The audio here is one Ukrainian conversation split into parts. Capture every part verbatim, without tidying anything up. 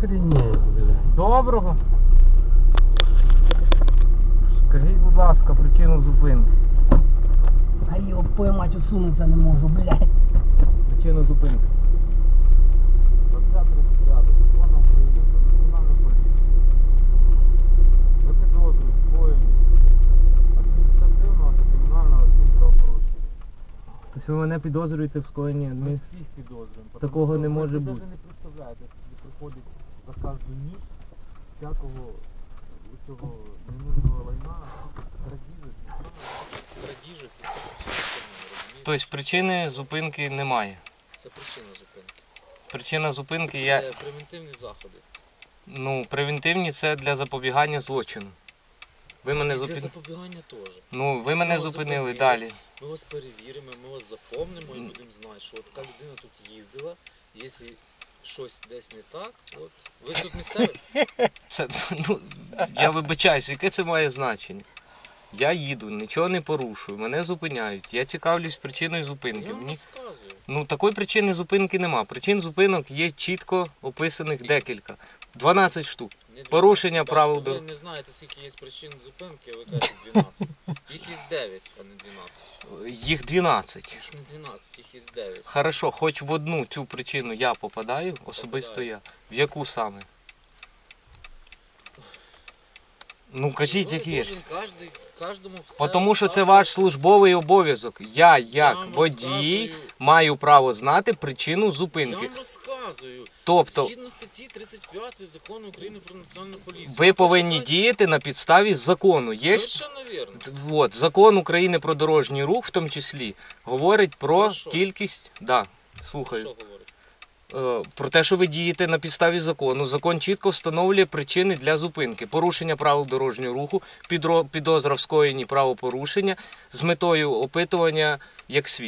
охренеть, блядь. Доброго. Скажіть, будь ласка, причину зупинки. А його поймать усунуться не можу, блядь. Причину зупинки. Стаття тридцять п'ять Закону України про національну поліцію. Ви підозрюєте скоєння адміністративного та кримінального адмінправопорушення. Тобто ви мене підозрюєте в скоєнні Ми адміністрації? всіх підозрюємо. тому Такого що не ви може навіть бути. не представляєте, собі приходить за кожну ніч всякого цього ненужного лайна, крадіжок. Крадіжок. Тобто причини зупинки немає. Це причина зупинки. Причина зупинки я... Це превентивні заходи. Ну, превентивні це для запобігання злочину. Ви мене Для зупинили. запобігання теж. Ну, ви мене Ми вас зупинили зупинили. далі. Ми вас перевіримо, ми вас запомнимо і будемо знати, що от така людина тут їздила, якщо щось десь не так, от. Ви тут місцеві? Це, ну, я вибачаюсь, яке це має значення? Я їду, нічого не порушую, мене зупиняють. Я цікавлюсь причиною зупинки. Я вам Мені... розказую. Ну, такої причини зупинки нема. Причин зупинок є чітко описаних декілька. дванадцять штук. Не для- Порушення Бачите, правил Ви дорожнього. не знаєте, скільки є причин зупинки, а ви кажете дванадцять. Їх із дев'ять, а не дванадцять. Їх дванадцять. Їх не дванадцять, їх із дев'ять. Хорошо, хоч в одну цю причину я попадаю, особисто Попадаю. я. В яку саме? Ну кажіть, Ну, які є. кожен, кожний, кожному все Тому що це розказує. ваш службовий обов'язок. Я, Я як вам водій, розказую. маю право знати причину Я зупинки. вам розказую. Тобто, Згідно статті тридцять п'ять Закону України про національну поліцію. ви повинні Почитайте. діяти на підставі закону. Є Совершенно вірно. от, закон України про дорожній рух, в тому числі, говорить про Про що? кількість. Да, Що слухаю. говорить? Е, Про те, що ви дієте на підставі закону. Закон чітко встановлює причини для зупинки. Порушення правил дорожнього руху, підро- підозра в скоєнні правопорушення з метою опитування як світ.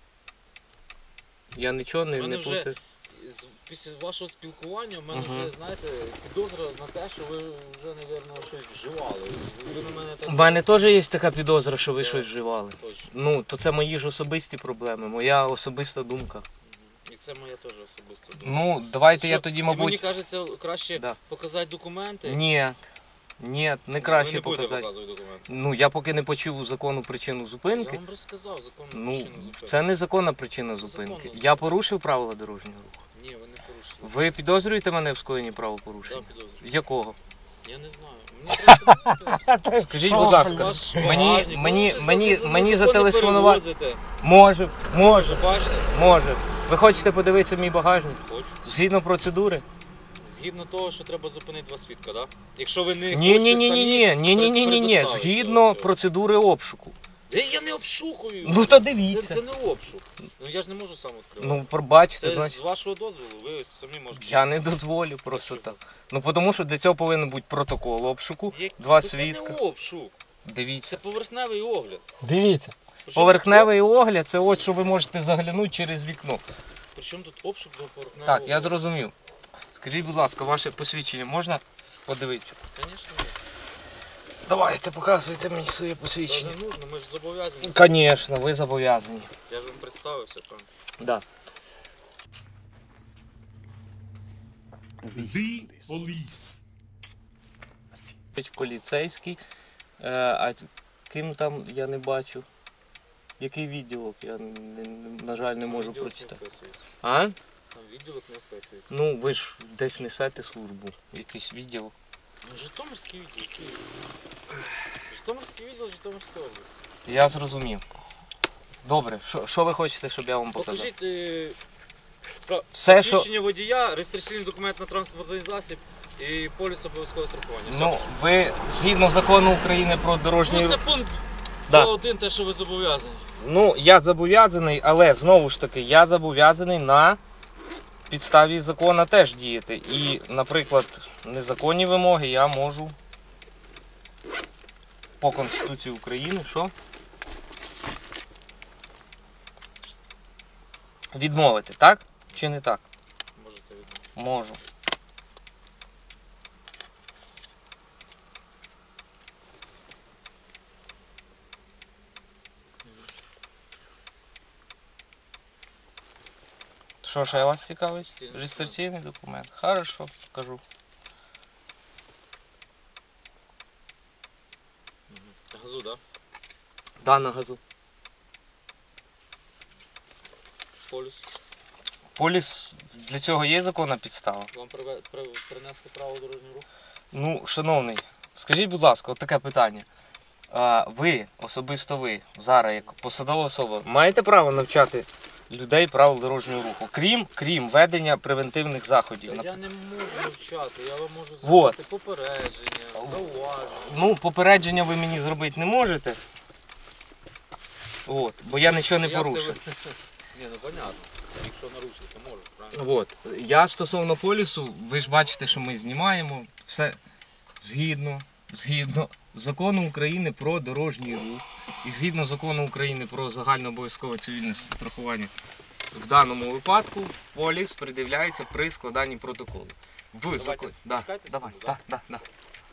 Я нічого не, У мене не вже плутаю. З- Після вашого спілкування в мене Мгм. вже, знаєте, підозра на те, що ви вже, мабуть, щось вживали. Ви на мене так... У мене теж є така підозра, що ви Так. щось вживали. Точно. Ну, то це мої ж особисті проблеми, моя особиста думка. Мгм. І це моя теж особиста думка. Ну, давайте я Що, тоді, і Мені мабуть... кажеться, краще Да. показати документи. Ні, ні, не Ви краще не будете показати. показувати документи. Ну, я поки не почув закону причину Я зупинки. вам розказав законну Ну, причину зупинки. це незаконна причина Це зупинки. законна. Я порушив правила дорожнього руху. Ні, ви не порушили. Ви підозрюєте мене в скоєнні Да, правопорушення? підозрюю. Якого? Я не знаю. Мені треба... Скажіть, будь ласка, Ваш мені, багажник. мені, Ви щось мені, за- мені незаконно зателефонувати. перевозите. Може, може, Бачите? може. Ви хочете подивитися мій багажник? Хочу. Згідно процедури? Згідно того, що треба зупинити два свідка, так? Да? Якщо ви не Ні, хочете ні, ні, ні, ні, самі ні, ні, ні, ні, ні. предоставити Згідно цього всього. процедури обшуку. Е, я не обшукую. Ну то Це, дивіться. це не обшук. Ну я ж не можу сам відкривати. Ну, пробачте, це значить. з вашого дозволу, ви ось самі можете. Я не дозволю просто так. Ну, тому що для цього повинен бути протокол обшуку, Як- два Це свідка. не обшук, Дивіться. це поверхневий огляд. Дивіться. Причому Поверхневий огляд це от що ви можете заглянути через вікно. тут- Причому тут обшук до поверхневого Так, я огляду? зрозумів. Скажіть, будь ласка, ваше посвідчення можна подивитися? Звісно, ні. Давайте, показуйте мені своє Це посвідчення. не нужно, ми ж зобов'язані. Звісно, ви зобов'язані. Я ж вам представився, певно. Да. The police. Поліцейський, е, а ким там я не бачу. Який відділок, я не- не- на жаль не можу Відділок не прочитати. вписується. А? Там відділок не вписується. Ну, ви ж десь несете службу, якийсь відділок. Ну, Житомирський відділ. Київ. Житомирський відділ, Житомирська область. Я зрозумів. Добре, що, що ви хочете, щоб я вам показав? Покажіть е, про- Все, що- посвідчення водія, реєстраційний документ на транспортний засіб і поліс обов'язкового страхування. Все. Ну, ви згідно закону України про дорожній Ну, це рух. пункт Да. один, те, що ви зобов'язані. Ну, я зобов'язаний, але знову ж таки, я зобов'язаний на підставі закону теж діяти. І, наприклад, незаконні вимоги я можу по Конституції України, що? Відмовити, так? Чи не так? Можете відмовити. Можу. Що ще вас цікавить? Реєстраційний Реєстраційний документ. Хорошо, покажу. Газу, так? Да, на газу. Полюс. Поліс, для цього є законна підстава? Вам приве- при- принесли право дорожнього руху? Ну, шановний, скажіть, будь ласка, от таке питання. А, ви, особисто ви, зараз як посадова особа, маєте право навчати людей правил дорожнього руху, крім, крім ведення превентивних заходів? Та я не можу навчати, я вам можу Вот. зробити попередження, зауваження. Ну, попередження ви мені зробити не можете. От, бо я нічого не Як це порушив. ви- Ні, ну понятно. Якщо нарушити, то можу, правильно? От. Я стосовно полісу, ви ж бачите, що ми знімаємо все згідно, згідно закону України про дорожній рух і згідно закону України про загальнообов'язкове цивільне страхування. В даному випадку поліс придивляється при складанні протоколу. В законі. Да, почекайте давай, секунду, да, да, да.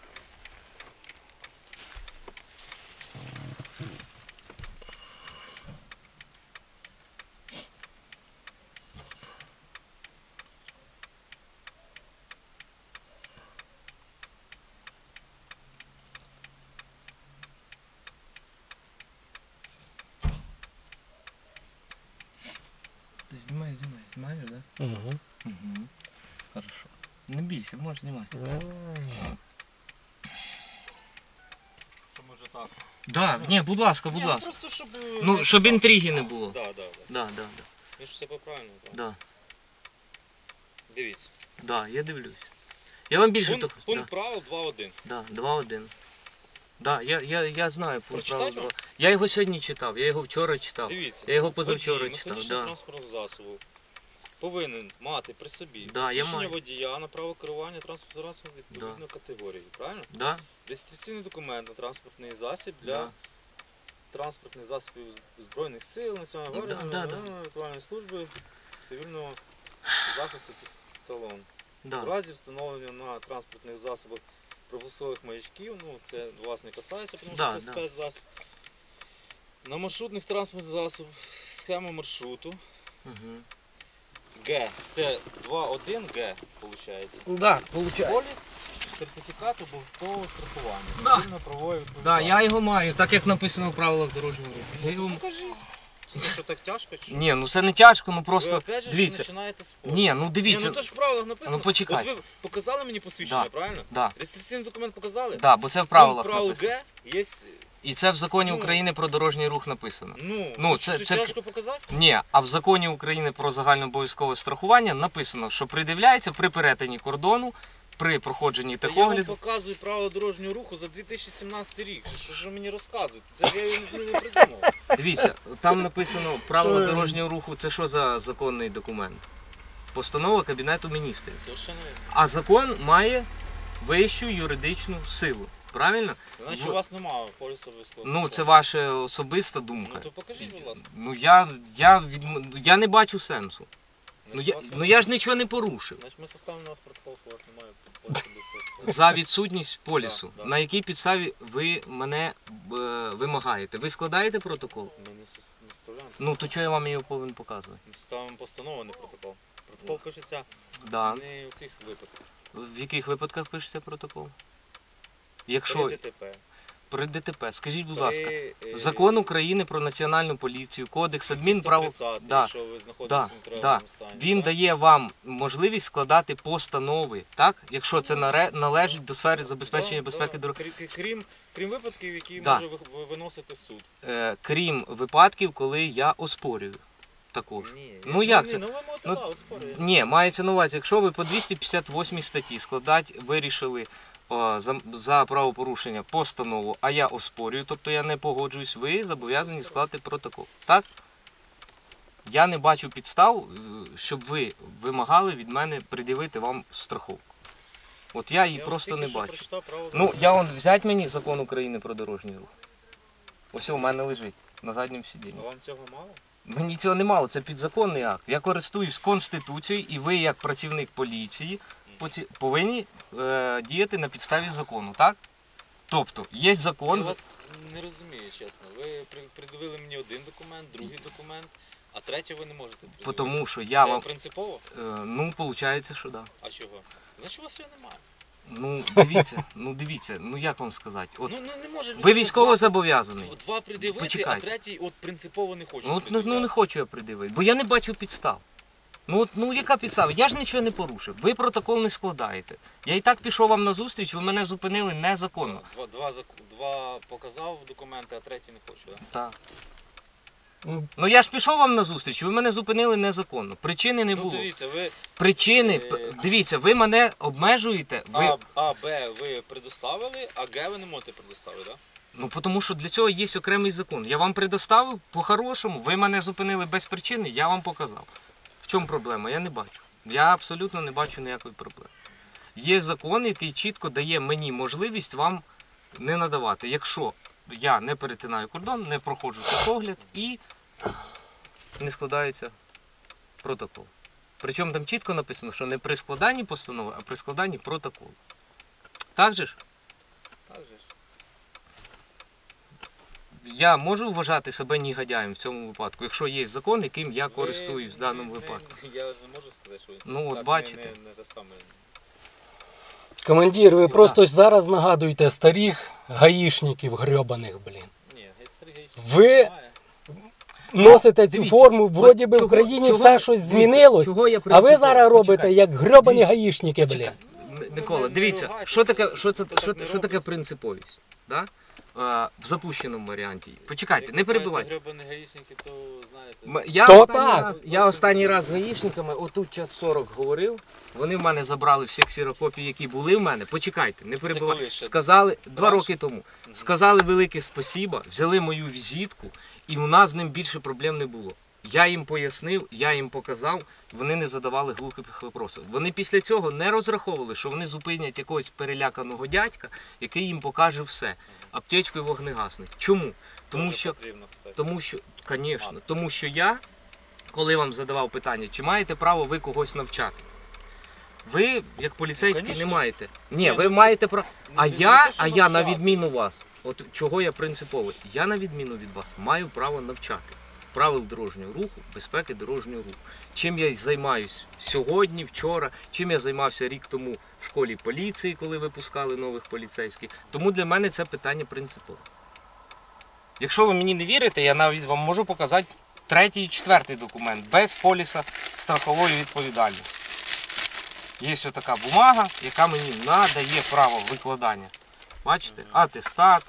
Ти знімай, знімай, знімаєш, так? Да? Угу. Угу. Хорошо. Не бійся, можеш знімати. Що може так? Да, ні, будь ласка, будь Ні, ну ласка. просто щоб... Ну, щоб інтриги не було. Да, да, да. Да, да, да. Я ж все по-правильному. так? Да, Дивіться. да, я дивлюсь. Я вам більше Пункт, того. пункт правил два один. Да, да, два один. Да, я, я, я знаю пункт Прочитати правил вам? два. Я його сьогодні читав, я його вчора читав. Дивіться. Я його позавчора водій читав, механічного да. транспортного засобу повинен мати при собі Да, я посвідчення маю. водія на право керування транспортним засобом відповідної категорії. Правильно? Да? Реєстраційний документ на транспортний засіб для Да. транспортних засобів Збройних сил, Національної Да, гвардії, да, да. рятувальної служби, цивільного захисту талон. Да. В разі встановлення на транспортних засобах примусових маячків, ну це вас не касається, тому Да, що це да. спецзасіб. На маршрутних транспортних засобах схема маршруту. Угу. Г. Це два один Г, виходить. Да, получаю. Поліс, сертифікат обов'язкового страхування. Да. Цивільно-правової Да, відповідальності. я його маю, так як написано в правилах дорожнього руху. Я його... Покажи. Це що так тяжко? Чи? Ні, ну це не тяжко, ну Ви просто опять же дивіться. починаєте спорт. Ні, ну Ні, дивіться. ну то ж в правилах написано. Ну, почекай. От ви показали мені посвідчення, Да. правильно? Да, Реєстраційний документ показали? да, бо це в правилах Пункт правил написано. Г є. І це в законі Ну. України про дорожній рух написано. Ну, Ну, ну це- це, це- тяжко показати? Ні, а в законі України про загальнообов'язкове страхування написано, що придивляється при перетині кордону, при проходженні Та я вам техогляду. показую правила дорожнього руху за дві тисячі сімнадцятий рік. Що ж ви мені розказуєте? Це я його не, не придумав. Дивіться, там написано правила дорожнього руху, це що за законний документ? Постанова Кабінету міністрів. Совершенно вірно. А закон має вищу юридичну силу. Правильно? Значить, В- у вас немає полісу обов'язкового. Ну, це ваша особиста Ну думка. то покажіть, будь ласка. Ну я, я, відм- я не бачу сенсу. Ну Значить, я, у вас ну я ж нічого не порушив. Значить, ми составимо на вас протокол, що у вас немає полісу обов'язкового. За відсутність полісу. Да, да. На якій підставі ви мене е, вимагаєте? Ви складаєте протокол? Ми не сос- не составляємо. Ну то чого я вам його повинен показувати? Ми ставимо постанову, а не протокол. Протокол пишеться Да. не у цих випадках. В яких випадках пишеться протокол? При Якщо ДТП. при ДТП, скажіть, будь При, ласка, е, закон України про національну поліцію, кодекс адмінправ... сто тридцятий, Да, якщо ви знаходитесь да, в нетрезвому да. стані. Він так? дає вам можливість складати постанови, так? Якщо це наре- належить до сфери забезпечення Да, безпеки да. дороги. Крі- Крім, крім випадків, які Да. може ви- ви виносити суд. Е, крім випадків, коли я оспорюю також. Ні, Ну, як ні, це? Ну ви можете, Ну, да, оспорювати. Ні, мається на увазі, якщо ви по двісті п'ятдесят восьмій статті складати вирішили о, за, за правопорушення постанову, а я оспорюю, тобто я не погоджуюсь, ви зобов'язані скласти протокол. Так? Я не бачу підстав, е, щоб ви вимагали від мене пред'явити вам страховку. От я її Я просто тільки не що бачу. прочитав право Ну, дорожнього я вон взять мені закон України про дорожній рух. Ось у мене лежить на задньому сидінні. руху. А вам цього мало? Мені цього не мало, це підзаконний акт. Я користуюсь Конституцією, і ви, як працівник поліції, поці- повинні е, діяти на підставі закону, так? Тобто, є Я закон. вас не розумію, чесно. Ви при- придивили мені один документ, другий документ, А третю ви не можете пред'явити. Тому що я Це вам... принципово? Е, ну, виходить, що так. Да. А чого? Значить у вас його немає. Ну, дивіться, ну дивіться, ну як вам сказати. От, Ну, ну не може ви людина військово два- зобов'язаний. Два придивити, Почекайте. а третій от принципово не хоче. Ну, от, ну, ну не хочу я придивити, бо я не бачу підстав. Ну, от, ну яка підстава? Я ж нічого не порушив. Ви протокол не складаєте. Я і так пішов вам на зустріч, ви мене зупинили незаконно. Два, два, зак- два показав документи, а третій не хочу, так? Так. Ну, Ну я ж пішов вам на зустріч, ви мене зупинили незаконно. Причини не Ну було. дивіться, ви Причини, Е, п- дивіться, ви мене обмежуєте. Ви... А, А, Б ви предоставили, а Г ви не можете предоставити, так? Ну, тому що для цього є окремий закон. Я вам предоставив по-хорошому, ви мене зупинили без причини, я вам показав. В чому проблема? Я не бачу. Я абсолютно не бачу ніякої проблеми. Є закон, який чітко дає мені можливість вам не надавати. Якщо я не перетинаю кордон, не проходжу техогляд і не складається протокол. Причому там чітко написано, що не при складанні постанови, а при складанні протоколу. Так же ж? Так же ж. Я можу вважати себе негодяєм в цьому випадку, якщо є закон, яким я Ви користуюсь в даному не- випадку. Я не можу сказати, що ви Ну, от так бачите. Не, не, не те саме. командир, ви просто зараз нагадуєте старих гаїшників грьобаних, блін. Ні, гейстригейшн Ви- немає. Носите цю Дивіться, форму, вроді би в чого- Україні чого- все щось дивіться, змінилось, чого я а ви принципово? зараз робите Почекайте. як грьобані Дивіться. гаїшники, блін. М- Микола, не дивіться, ругайтеся, що таке, що це, ніхто що, так не що таке робить. принциповість? Да? А, в запущеному варіанті. Почекайте, Як не ви перебивайте. кажете, гребані гаїшники, то знаєте. М- Я То останній, так. раз, я останній раз з гаїшниками, отут час сорок говорив, вони в мене забрали всі ксерокопії, які були в мене. Почекайте, не перебивайте. коли ще? Сказали, два Раніше? роки тому. Сказали велике спасіба, взяли мою візитку, і у нас з ним більше проблем не було. Я їм пояснив, я їм показав, вони не задавали глухих випросів. Вони після цього не розраховували, що вони зупинять якогось переляканого дядька, який їм покаже все. Аптечку і вогнегасник. Чому? Тому Дуже що потрібно, кстати. Тому що, звісно, тому що я, коли вам задавав питання, чи маєте право ви когось навчати? Ви, як поліцейський, Ну, не конечно. маєте. Ні, Ні, ви ну, маєте право. ну, А не- не я, те, що а я на навчати. відміну вас, от чого я принциповий, я на відміну від вас маю право навчати правил дорожнього руху, безпеки дорожнього руху. Чим я й займаюсь сьогодні, вчора, чим я займався рік тому в школі поліції, коли випускали нових поліцейських. Тому для мене це питання принципове. Якщо ви мені не вірите, я навіть вам можу показати третій і четвертий документ без поліса страхової відповідальності. Є ось така бумага, яка мені надає право викладання. Бачите? Атестат,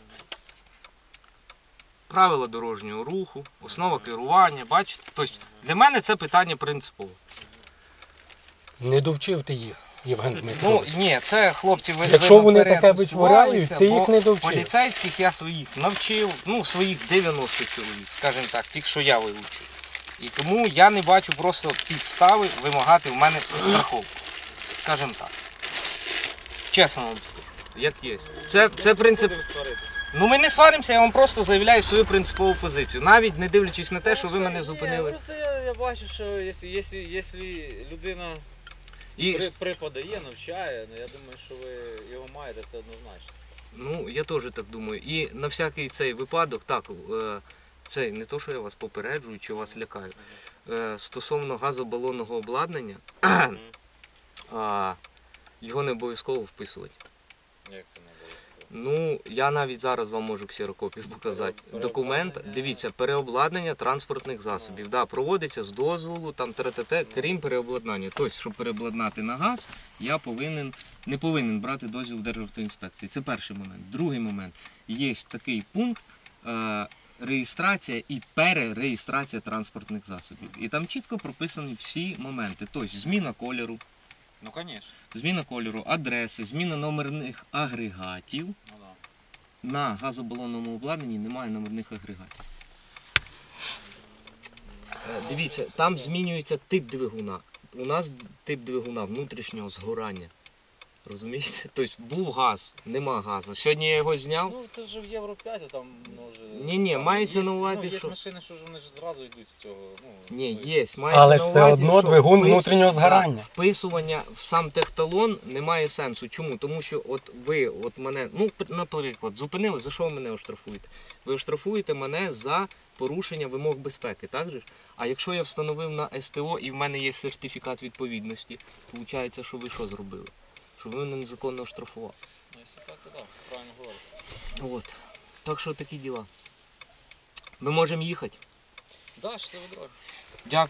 правила дорожнього руху, основа керування. Бачите? Тобто для мене це питання принципове. Не довчив ти їх, Євген Ну, Дмитрович. ні, це хлопці ви Якщо видно, вони вперед таке вичворяють, посувалися, ти їх бо не довчив. Поліцейських я своїх навчив, ну, своїх дев'яносто чоловік, скажімо так, тих, що я вивчив. І тому я не бачу просто підстави вимагати в мене страховку. Скажімо так. Чесно вам скажу, як є. Це, це принцип. Будемо сваритися. Ну ми не сваримося, я вам просто заявляю свою принципову позицію. Навіть не дивлячись на те, що ви Тому мене ні, зупинили. Просто я, я бачу, що якщо, якщо, якщо людина І, при, преподає, навчає, ну я думаю, що ви його маєте, це однозначно. ну, я теж так думаю. І на всякий цей випадок, так, е, це не то, що я вас попереджую чи вас лякаю. Е, Стосовно газобалонного обладнання, Мгм. а, його не обов'язково вписувати. Як це не обов'язково? Ну, я навіть зараз вам можу ксерокопію показати. Пере- Документ, переобладнання. дивіться, переобладнання транспортних засобів. Да, проводиться з дозволу, там ТРТТ, крім переобладнання. Тобто, щоб переобладнати на газ, я повинен, не повинен брати дозвіл Державтоінспекції. Це перший момент. Другий момент. Є такий пункт е, реєстрація і перереєстрація транспортних засобів. І там чітко прописані всі моменти. Тобто, зміна кольору, Ну, звісно. зміна кольору, адреси, зміна номерних агрегатів. Ну, да. На газобалонному обладнанні немає номерних агрегатів. Е, Дивіться, там змінюється тип двигуна. У нас тип двигуна внутрішнього згорання. Розумієте? Тобто був газ, нема газу. Сьогодні я його зняв. Ну, це вже в Євро п'ять, там може... Ні-ні, саме- мається є, на увазі, ну, є що- машини, що ж вони ж зразу йдуть з цього. Ну, Ні, тобто, є. Мається Але на ж все увазі, одно що двигун впис- внутрішнього згорання. Да, вписування в сам техталон немає сенсу. Чому? Тому що от ви от мене, ну, наприклад, зупинили, за що ви мене оштрафуєте? Ви оштрафуєте мене за порушення вимог безпеки, так же ж? А якщо я встановив на ес те о і в мене є сертифікат відповідності, то виходить, що ви що зробили? Що ви мене незаконно оштрафували. Ну, якщо так, то так, правильно говорите. От. Так що такі діла. Ми можемо їхати. Да, щасливо дороги. Дякую.